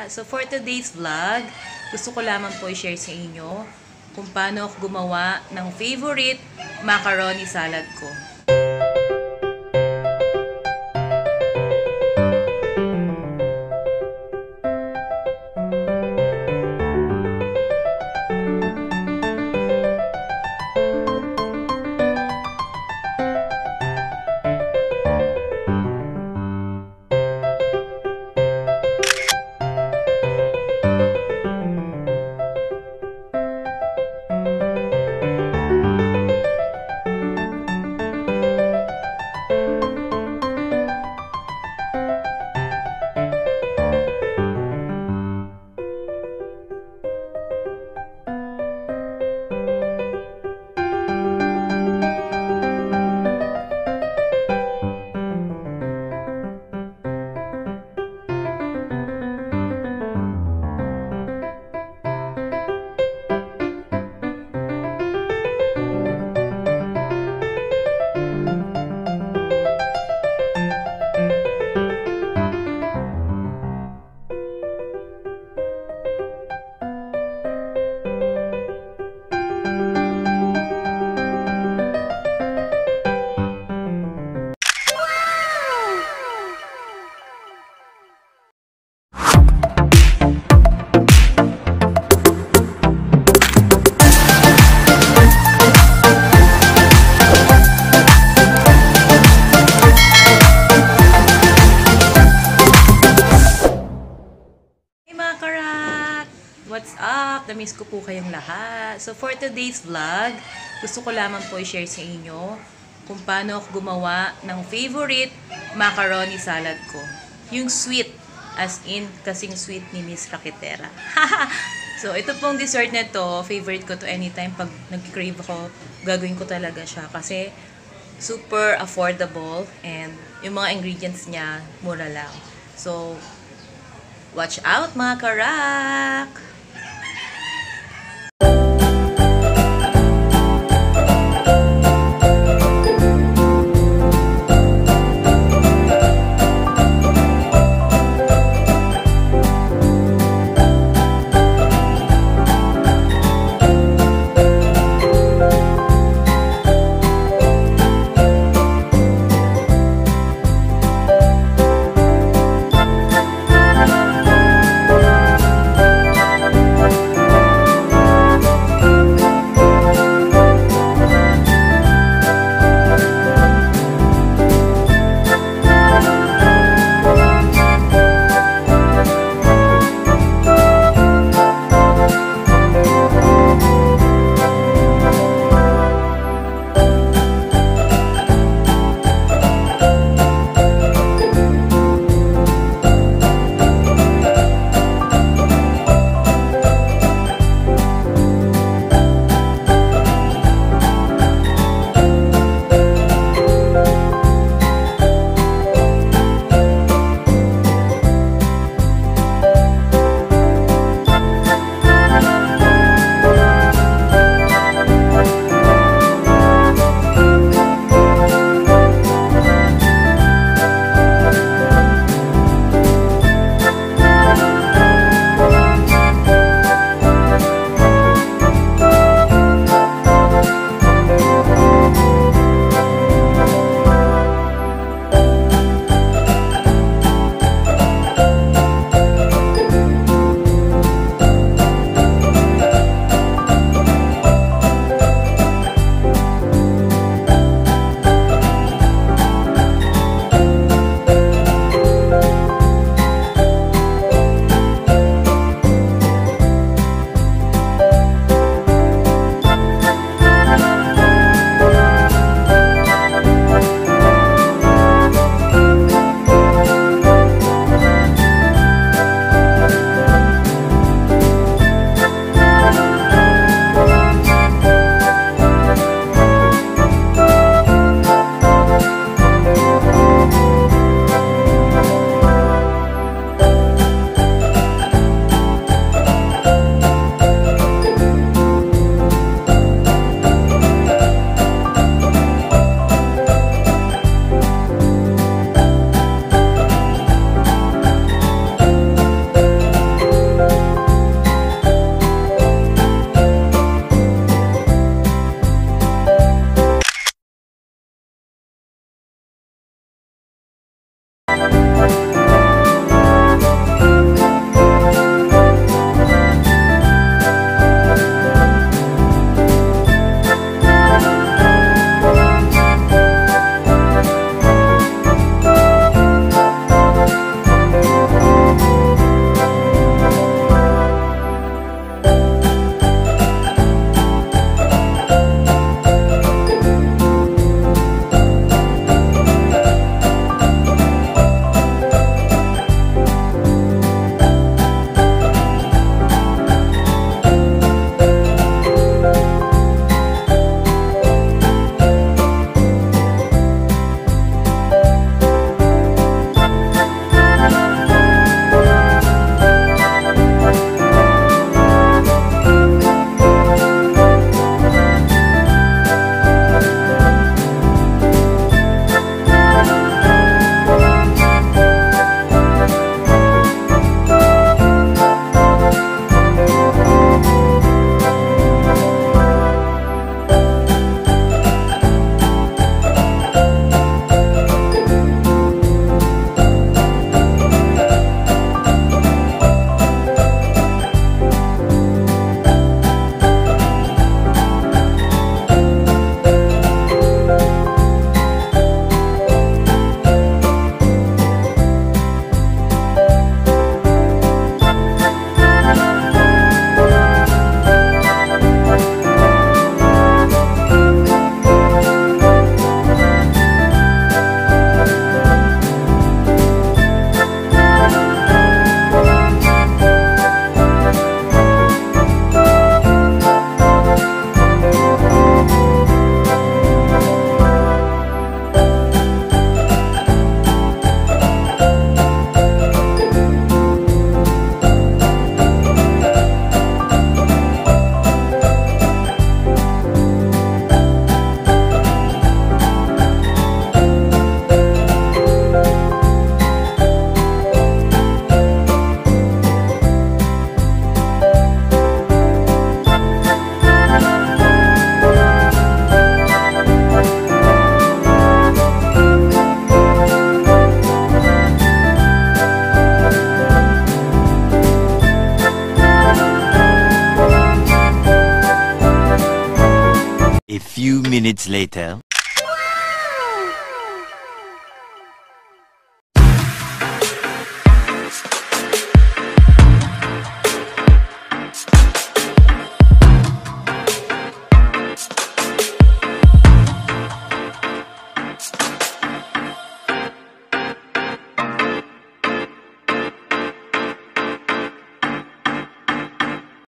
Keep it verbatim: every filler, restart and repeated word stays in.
So for today's vlog, gusto ko lamang po i-share sa inyo kung paano ako gumawa ng favorite macaroni salad ko. What's up? Namiss ko po kayong lahat. So for today's vlog, gusto ko lamang po i-share sa inyo kung paano ako gumawa ng favorite macaroni salad ko. Yung sweet, as in kasing sweet ni Miss Raquetera. So ito pong dessert na to, favorite ko to anytime pag nag-crave ako, gagawin ko talaga siya kasi super affordable and yung mga ingredients niya mura lang. So watch out mga karak! minutes later.